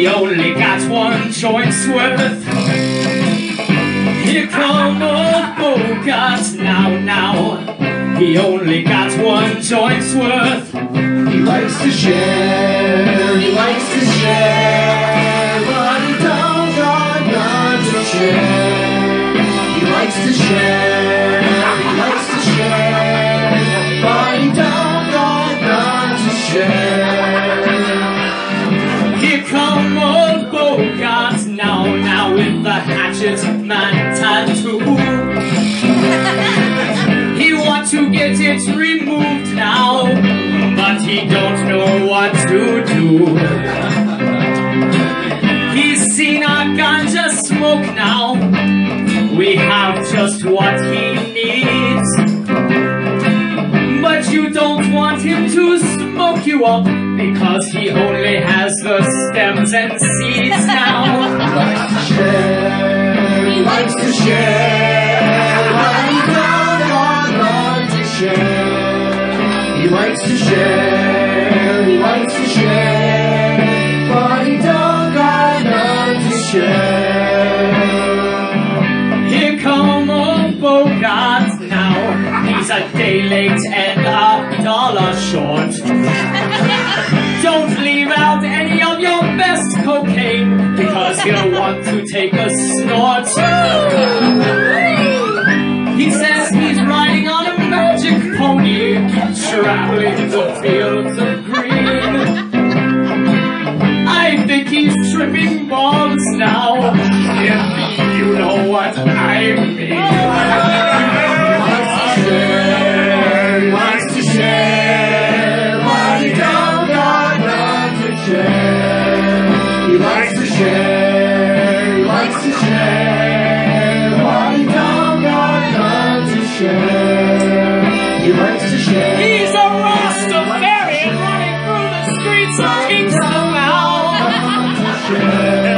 He only got one joint's worth. Here come old Bogart now. He only got one joint's worth. He likes to share, he likes to share, but he don't got none to share. He likes to share, he likes to share, but he don't got none to share. Here come old Bogart now with the hatchet man tattoo. He wants to get it removed now, but he don't know what to do. He's seen our ganja smoke now. We have just what he needs. But you don't want him to smoke you up, because he only has the stems and seeds now. He likes to share, but he don't got none to share. He likes to share, he likes to share, but he don't got none to share. Here come old Bogart now. He's a day late and $1 short. Don't leave out any of your best cocaine, because he'll want to take a snort. He says he's riding on a magic pony, traveling the fields of green. I think he's tripping balls now, if you know what I mean. He likes to share, but he don't got none to share. He likes to share, he likes to share, but he don't got none to share. He likes to share. He's a Rastafarian running through the streets of Kingston now.